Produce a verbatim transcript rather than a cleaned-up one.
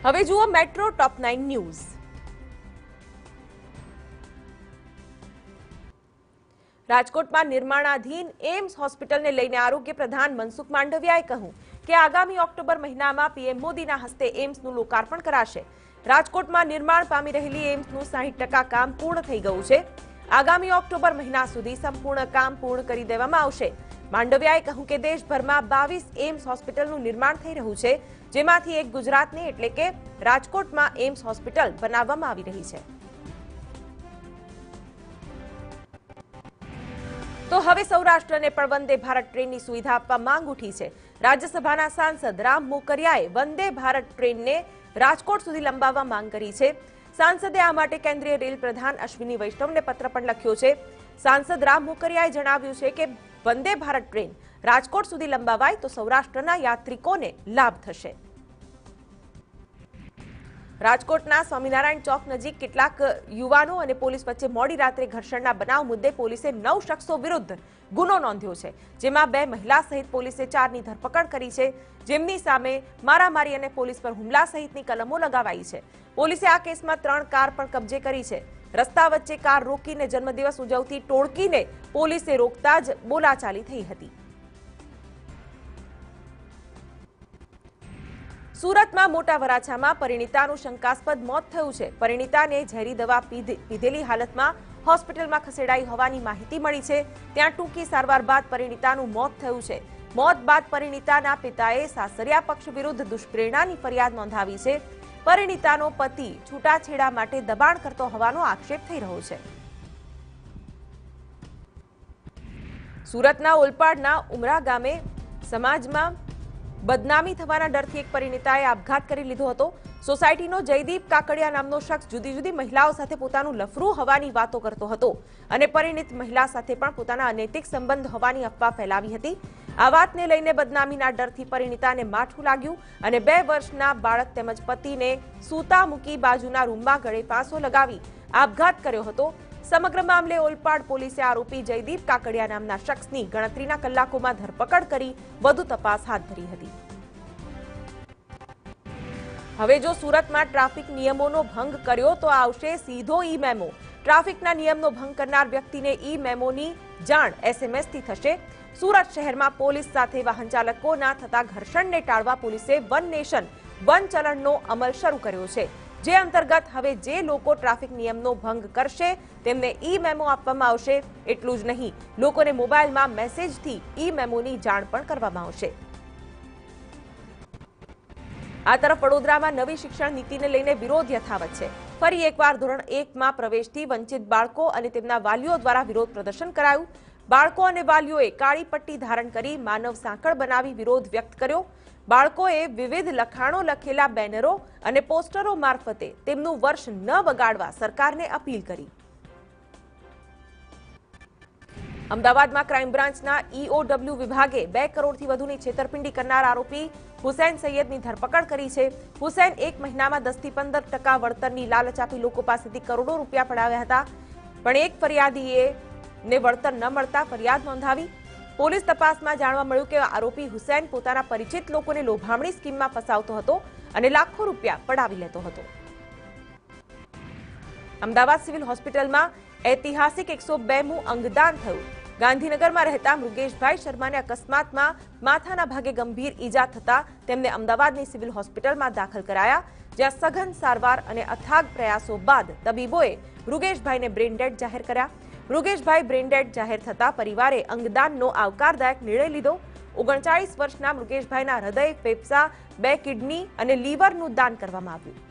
હવે જુઓ મેટ્રો ટોપ nine news. રાજકોટમાં નિર્માણાધીન એમ્સ હોસ્પિટલને લઈને આરોગ્ય પ્રધાન મનસુખ માંડવિયાએ કહ્યું કે આગામી ઓક્ટોબર મહિનામાં પીએમ મોદીના હસ્તે એમ્સનું લોકાર્પણ કરાશે। રાજકોટમાં નિર્માણ પામી રહેલી એમ્સનું સાહીઠ ટકા કામ પૂર્ણ થઈ ગયું છે। આગામી ઓક્ટોબર મહિના સુધી સંપૂર્ણ કામ પૂર્ણ કરી દેવામાં આવશે। માંડવિયાએ કહ્યું કે દેશભરમાં બાવીસ એમ્સ હોસ્પિટલનું નિર્માણ થઈ રહ્યું છે, જેમાંથી એક ગુજરાતની એટલે કે રાજકોટમાં એમ્સ હોસ્પિટલ બનાવવામાં આવી રહી છે। તો હવે સૌરાષ્ટ્રને પણ વંદે ભારત ટ્રેનની સુવિધા આપવા માંગ ઉઠી છે। રાજ્યસભાના સાંસદ રામ મોકરિયાએ વંદે ભારત ટ્રેનને રાજકોટ સુધી લંબાવવા માંગ કરી છે। સાંસદે આ માટે કેન્દ્રીય રેલ પ્રધાન અશ્વિની વૈષ્ણવને પત્ર પણ લખ્યો છે। સાંસદ રામ મોકરિયાએ જણાવ્યું છે કે વંદે ભારત ટ્રેન રાજકોટ સુધી લંબાવાય તો સૌરાષ્ટ્રના યાત્રિકોને લાભ થશે। રાજકોટના સ્વામિનારાયણ ચોક નજીક કેટલાક યુવાનો અને પોલીસ વચ્ચે મોડી રાત્રે ઘર્ષણના બનાવ મુદ્દે પોલીસે નવ શખ્સો વિરુદ્ધ ગુનો નોંધ્યો છે, જેમાં બે મહિલા સહિત પોલીસે ચારની ધરપકડ કરી છે, જેમની સામે મારામારી અને પોલીસ પર હુમલા સહિતની કલમો લગાવાઈ છે। પોલીસે આ કેસમાં ત્રણ કાર પણ કબજે કરી છે। રસ્તા વચ્ચે કાર રોકીને જન્મદિવસ ઉજવતી ટોળકીને પોલીસે રોકતા જ બોલાચાલી થઈ હતી। સુરતમાં મોટા વરાછામાં પરિણીતાનું શંકાસ્પદ મોત થયું છે। પરિણીતાને ઝેરી દવા પીધેલી હાલતમાં હોસ્પિટલમાં ખસેડાઈ હોવાની માહિતી મળી છે। ત્યાં ટૂંકી સારવાર બાદ પરિણીતાનું મોત થયું છે। મોત બાદ પરિણીતાના પિતાએ સાસરિયા પક્ષ વિરુદ્ધ દુષ્પ્રેરણાની ફરિયાદ નોંધાવી છે। પરિણીતાનો પતિ છૂટાછેડા માટે દબાણ કરતો હોવાનો આક્ષેપ થઈ રહ્યો છે। સુરતના ઓલપાડના ઉમરા ગામે સમાજમાં બદનામી થવાના ડરથી એક પરિણીતાએ આપઘાત કરી લીધો હતો। સોસાયટીનો જયદીપ કાકડિયા નામનો શખ્સ જુદી જુદી મહિલાઓ સાથે પોતાનું લફરું હોવાની વાતો કરતો હતો અને પરિણીત મહિલા સાથે પણ પોતાના અનૈતિક સંબંધ હોવાની અફવા ફેલાવી હતી। આ વાતને લઈને બદનામીના ડરથી પરિણીતાને માઠું લાગ્યું અને બે વર્ષના બાળક તેમજ પતિને સૂતા મૂકી બાજુના રૂમમાં ગળે ફાંસો લગાવી આપઘાત કર્યો હતો। સમગ્ર મામલે ઓલપાડ પોલીસે આરોપી જયદીપ કાકડિયા નામના શખ્સની ગણતરીના કલાકોમાં ધરપકડ કરી વધુ તપાસ હાથ ધરી હતી। હવે જો સુરતમાં ટ્રાફિક નિયમોનો ભંગ કર્યો તો આવશે સીધો ઈ મેમો। ટ્રાફિકના નિયમનો ભંગ કરનાર વ્યક્તિને ઈ મેમોની જાણ એસએમએસથી થશે। સુરત શહેરમાં પોલીસ સાથે વાહન ચાલકોના થતા ઘર્ષણને ટાળવા પોલીસે વન નેશન વન ચલણનો અમલ શરૂ કર્યો છે, જે અંતર્ગત હવે જે લોકો ટ્રાફિક નિયમનો ભંગ કરશે તેમને ઈ મેમો આપવામાં આવશે। એટલું જ નહીં, લોકોને મોબાઈલમાં મેસેજથી ઈ મેમોની જાણ પણ કરવામાં આવશે। આ તરફ વડોદરામાં નવી શિક્ષણ નીતિને લઈને વિરોધ યથાવત છે। ફરી એકવાર ધોરણ એકમાં પ્રવેશથી વંચિત બાળકો અને તેમના વાલીઓ દ્વારા વિરોધ પ્રદર્શન કરાયું। બાળકો અને વાલીઓએ કાળી પટ્ટી ધારણ કરી માનવ સાંકળ બનાવી વિરોધ વ્યક્ત કર્યો। બાળકોએ વિવિધ લખાણો લખેલા બેનરો અને પોસ્ટરો મારફતે તેમનું વર્ષ ન બગાડવા સરકારને અપીલ કરી। અમદાવાદમાં ક્રાઇમ બ્રાન્ચના ઈઓડબ્લ્યુ વિભાગે બે કરોડથી વધુની છેતરપિંડી કરનાર આરોપી હુસૈન સૈયદની ધરપકડ કરી છે। હુસૈન એક મહિનામાં દસ થી પંદર ટકા વળતરની લાલચ આપી લોકો પાસેથી કરોડો રૂપિયા પડાવ્યા હતા, પણ એક ફરિયાદીએ ને વળતર ન મળતા ફરિયાદ નોંધાવી। પોલીસ તપાસમાં જાણવા મળ્યું કે આરોપી હુસૈન પોતાના પરિચિત લોકોને લોભામણી સ્કીમમાં ફસાવતો હતો અને લાખો રૂપિયા પડાવી લેતો હતો। અમદાવાદ સિવિલ હોસ્પિટલમાં ઐતિહાસિક એકસો બે મું અંગદાન થયું। ગાંધીનગરમાં રહેતા મૃગેશભાઈ શર્માને અકસ્માતમાં માથાના ભાગે ગંભીર ઈજા થતા તેમને અમદાવાદની સિવિલ હોસ્પિટલમાં દાખલ કરાયા, જ્યાં સઘન સારવાર અને અથાગ પ્રયાસો બાદ તબીબોએ મૃગેશભાઈને બ્રેન ડેડ જાહેર કર્યા। મૃગેશભાઈ બ્રેન ડેડ જાહેર થતા પરિવારે અંગદાનનો આવકારદાયક નિર્ણય લીધો। ઓગણચાળીસ વર્ષના મૃગેશભાઈના હૃદય, ફેફસા, બે કિડની અને લીવરનું દાન કરવામાં આવ્યું।